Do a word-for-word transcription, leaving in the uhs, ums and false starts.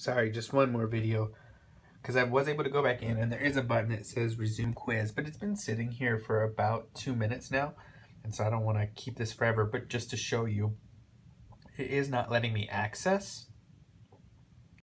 sorry, just one more video, because I was able to go back in and there is a button that says resume quiz, but it's been sitting here for about two minutes now, and so I don't want to keep this forever, but just to show you, it is not letting me access